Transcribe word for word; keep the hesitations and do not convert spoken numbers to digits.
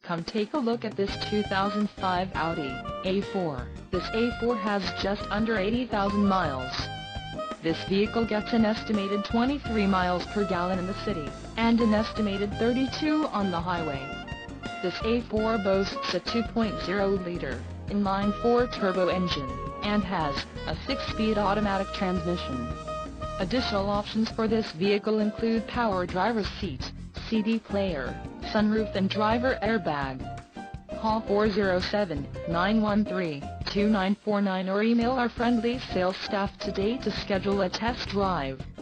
Come take a look at this two thousand five Audi A four. This A four has just under eighty thousand miles. This vehicle gets an estimated twenty-three miles per gallon in the city, and an estimated thirty-two on the highway. This A four boasts a two point oh liter, inline-four turbo engine, and has a six-speed automatic transmission. Additional options for this vehicle include power driver's seat, C D player, sunroof and driver airbag. Call four oh seven, nine one three, two nine four nine or email our friendly sales staff today to schedule a test drive.